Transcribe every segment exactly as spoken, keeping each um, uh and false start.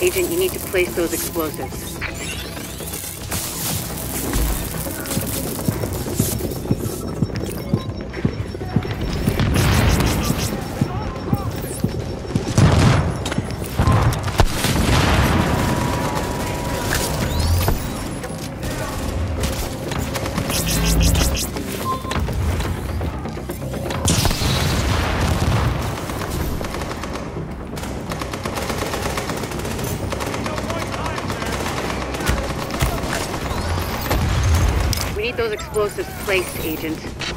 Agent, you need to place those explosives. We need those explosives placed, Agent.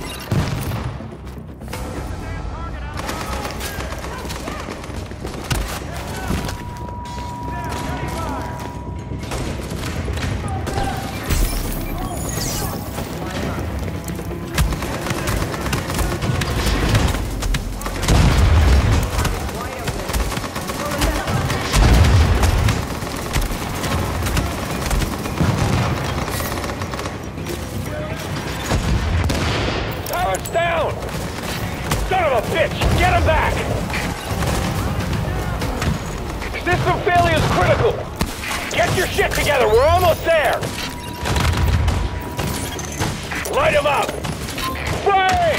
Down! Son of a bitch! Get him back! System failure is critical! Get your shit together, we're almost there! Light him up! Fire!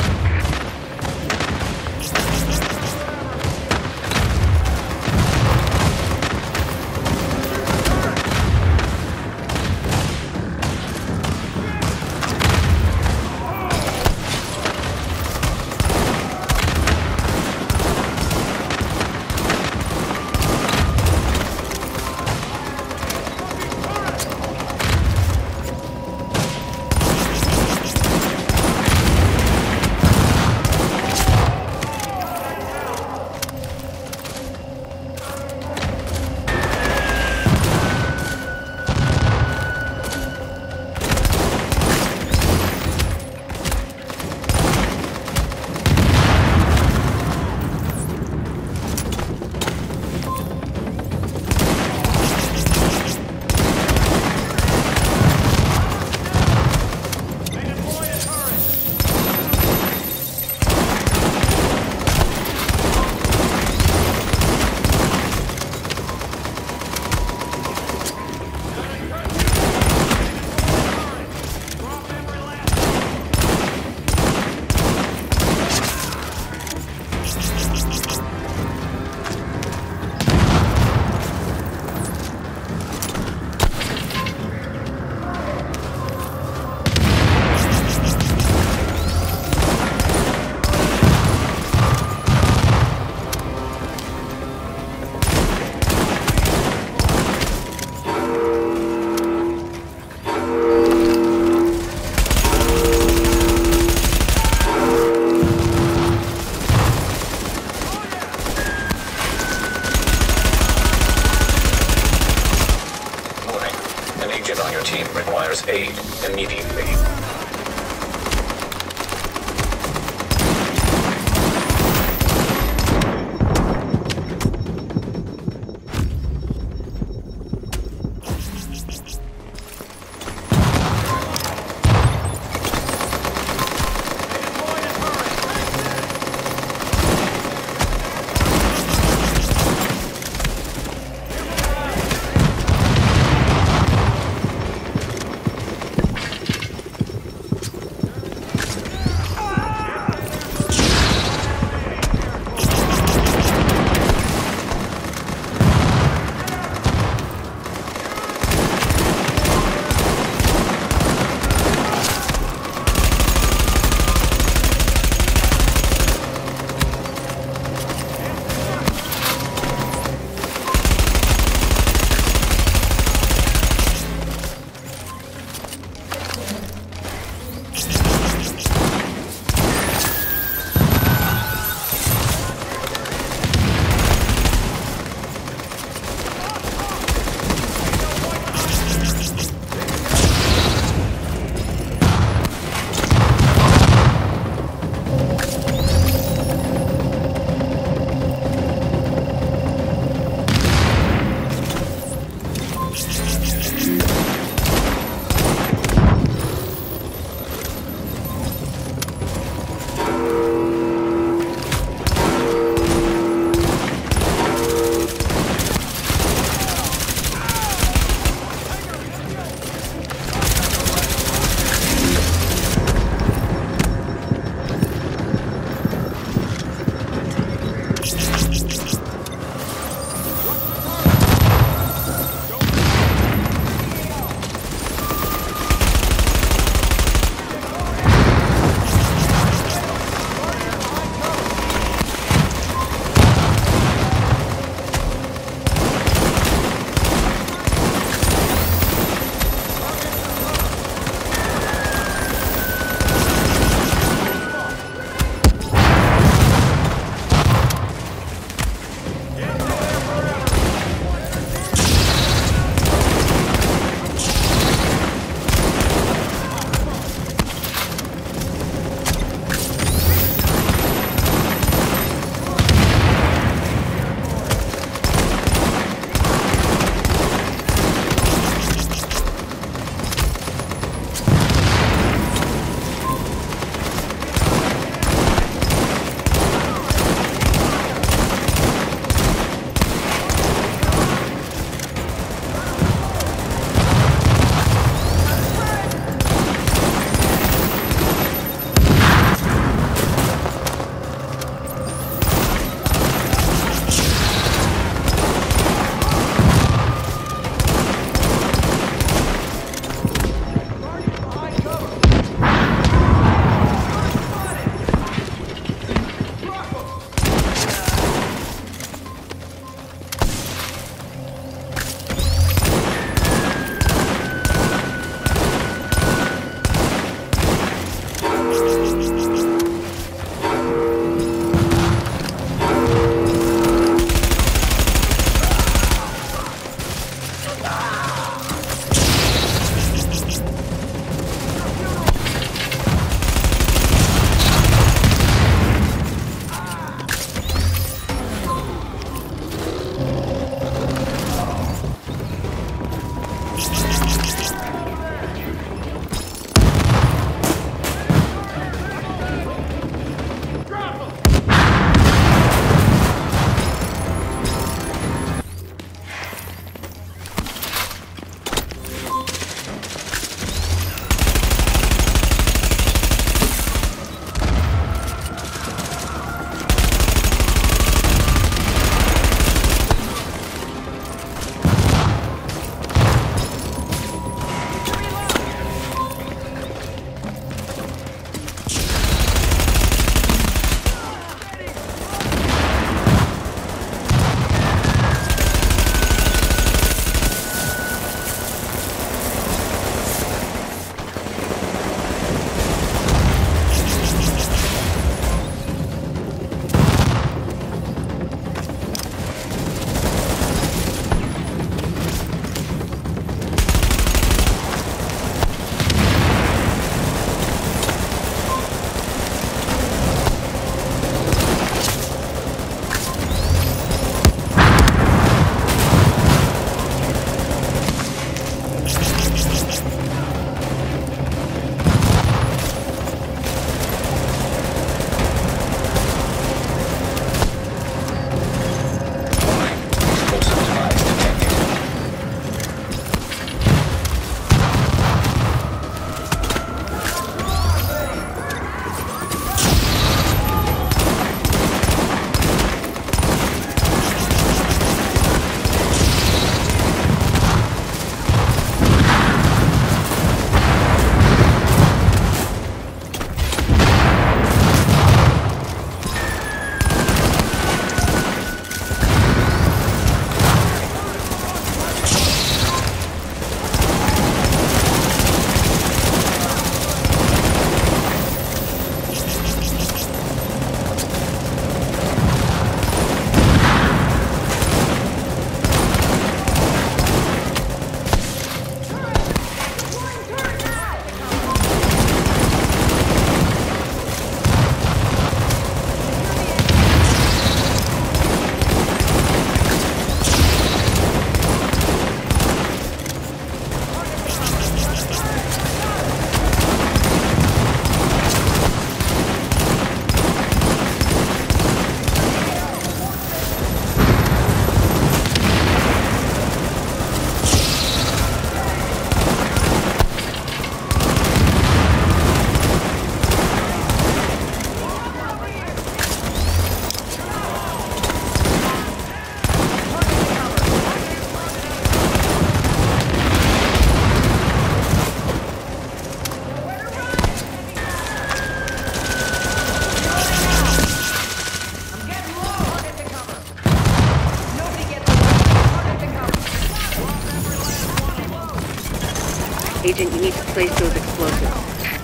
Agent, you need to place those explosives.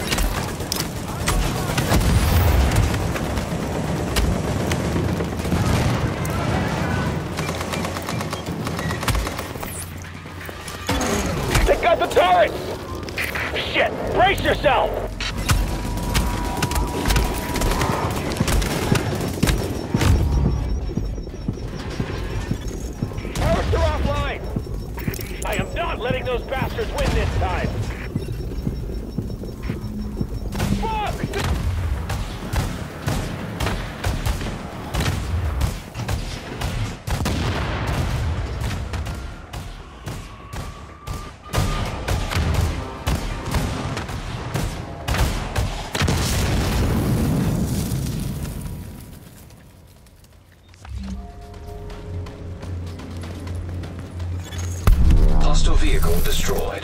They got the turrets! Shit! Brace yourself! Turrets are offline! I am not letting those bastards win this time! Fuck! Hostile vehicle destroyed.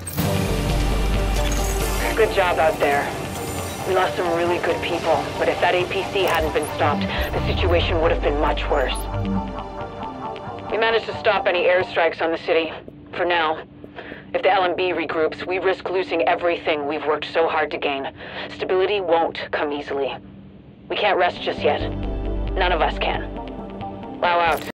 Good job out there. We lost some really good people, but if that A P C hadn't been stopped, the situation would have been much worse. We managed to stop any airstrikes on the city, for now. If the L M B regroups, we risk losing everything we've worked so hard to gain. Stability won't come easily. We can't rest just yet. None of us can. Wow out.